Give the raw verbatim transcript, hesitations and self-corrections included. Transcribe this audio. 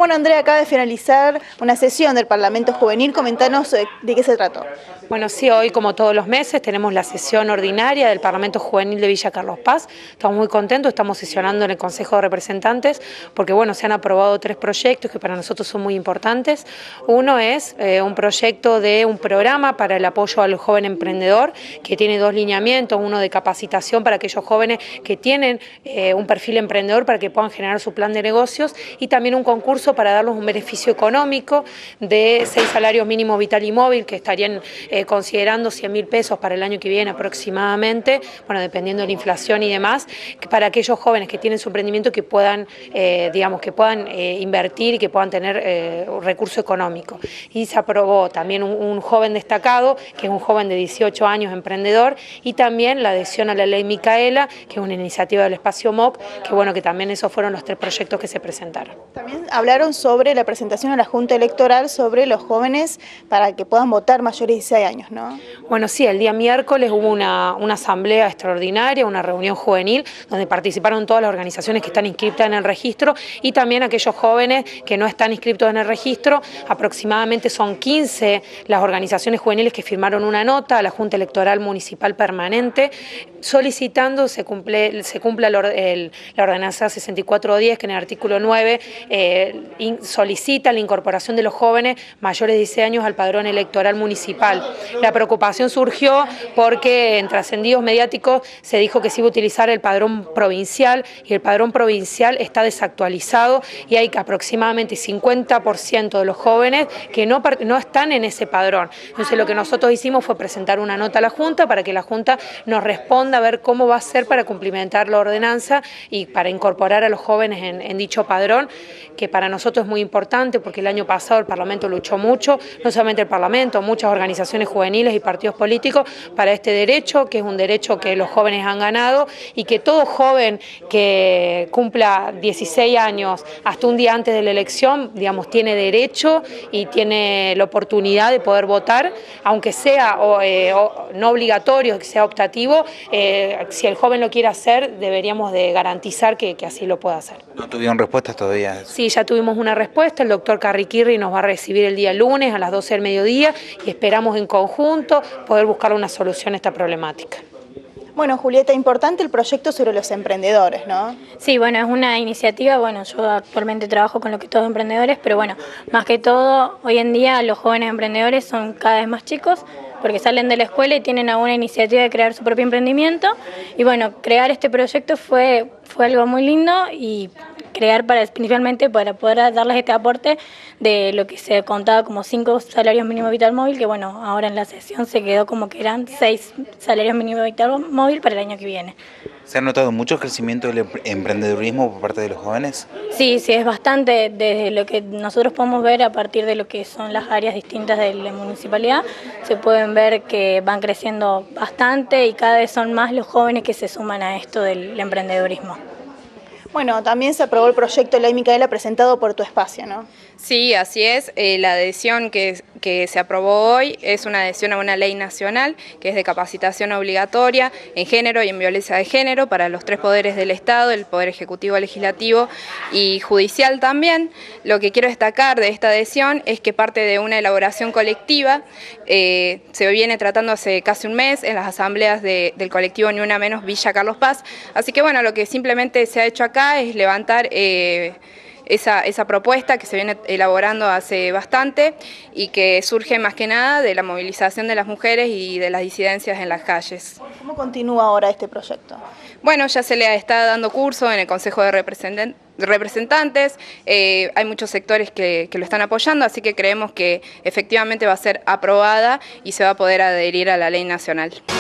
Bueno, Andrea, acaba de finalizar una sesión del Parlamento Juvenil. Comentanos de qué se trató. Bueno, sí, hoy como todos los meses tenemos la sesión ordinaria del Parlamento Juvenil de Villa Carlos Paz. Estamos muy contentos, estamos sesionando en el Consejo de Representantes porque bueno, se han aprobado tres proyectos que para nosotros son muy importantes. Uno es eh, un proyecto de un programa para el apoyo al joven emprendedor que tiene dos lineamientos, uno de capacitación para aquellos jóvenes que tienen eh, un perfil emprendedor para que puedan generar su plan de negocios y también un concurso para darles un beneficio económico de seis salarios mínimos vital y móvil que estarían eh, considerando cien mil pesos para el año que viene aproximadamente, bueno, dependiendo de la inflación y demás, para aquellos jóvenes que tienen su emprendimiento que puedan, eh, digamos, que puedan eh, invertir y que puedan tener eh, un recurso económico. Y se aprobó también un, un joven destacado, que es un joven de dieciocho años emprendedor, y también la adhesión a la ley Micaela, que es una iniciativa del espacio M O C, que bueno, que también esos fueron los tres proyectos que se presentaron. También hablaron sobre la presentación a la Junta Electoral sobre los jóvenes para que puedan votar mayores de dieciséis años, ¿no? Bueno, sí, el día miércoles hubo una, una asamblea extraordinaria, una reunión juvenil, donde participaron todas las organizaciones que están inscritas en el registro y también aquellos jóvenes que no están inscritos en el registro. Aproximadamente son quince las organizaciones juveniles que firmaron una nota a la Junta Electoral Municipal Permanente solicitando se, cumple, se cumpla el, el, la ordenanza sesenta y cuatro diez, que en el artículo nueve eh, in, solicita la incorporación de los jóvenes mayores de dieciséis años al padrón electoral municipal. La preocupación surgió porque en trascendidos mediáticos se dijo que se iba a utilizar el padrón provincial y el padrón provincial está desactualizado y hay aproximadamente cincuenta por ciento de los jóvenes que no, no están en ese padrón. Entonces lo que nosotros hicimos fue presentar una nota a la Junta para que la Junta nos responda a ver cómo va a ser para cumplimentar la ordenanza y para incorporar a los jóvenes en, en dicho padrón, que para nosotros es muy importante porque el año pasado el Parlamento luchó mucho, no solamente el Parlamento, muchas organizaciones juveniles y partidos políticos para este derecho, que es un derecho que los jóvenes han ganado y que todo joven que cumpla dieciséis años hasta un día antes de la elección, digamos, tiene derecho y tiene la oportunidad de poder votar, aunque sea o, eh, o, no obligatorio, que sea optativo, eh, si el joven lo quiere hacer, deberíamos de garantizar que, que así lo pueda hacer. ¿No tuvieron respuestas todavía? Sí, ya tuvimos una respuesta, el doctor Carriquirri nos va a recibir el día lunes a las doce del mediodía y esperamos en conjunto poder buscar una solución a esta problemática. Bueno, Julieta, importante el proyecto sobre los emprendedores, ¿no? Sí, bueno, es una iniciativa, bueno, yo actualmente trabajo con lo que todos emprendedores, pero bueno, más que todo, hoy en día los jóvenes emprendedores son cada vez más chicos, porque salen de la escuela y tienen alguna iniciativa de crear su propio emprendimiento, y bueno, crear este proyecto fue, fue algo muy lindo y crear para principalmente para poder darles este aporte de lo que se contaba como cinco salarios mínimos vital móvil, que bueno, ahora en la sesión se quedó como que eran seis salarios mínimos vital móvil para el año que viene. ¿Se ha notado mucho crecimiento del emprendedurismo por parte de los jóvenes? Sí, sí, es bastante, desde lo que nosotros podemos ver a partir de lo que son las áreas distintas de la municipalidad, se pueden ver que van creciendo bastante y cada vez son más los jóvenes que se suman a esto del emprendedurismo. Bueno, también se aprobó el proyecto de ley Micaela presentado por Tu Espacio, ¿no? Sí, así es. Eh, la adhesión que, que se aprobó hoy es una adhesión a una ley nacional que es de capacitación obligatoria en género y en violencia de género para los tres poderes del Estado, el Poder Ejecutivo, Legislativo y Judicial también. Lo que quiero destacar de esta adhesión es que parte de una elaboración colectiva, eh, se viene tratando hace casi un mes en las asambleas de, del colectivo Ni Una Menos Villa Carlos Paz. Así que bueno, lo que simplemente se ha hecho acá es levantar eh, esa, esa propuesta que se viene elaborando hace bastante y que surge más que nada de la movilización de las mujeres y de las disidencias en las calles. ¿Cómo continúa ahora este proyecto? Bueno, ya se le está dando curso en el Consejo de Representantes. representantes, eh, hay muchos sectores que, que lo están apoyando, así que creemos que efectivamente va a ser aprobada y se va a poder adherir a la ley nacional.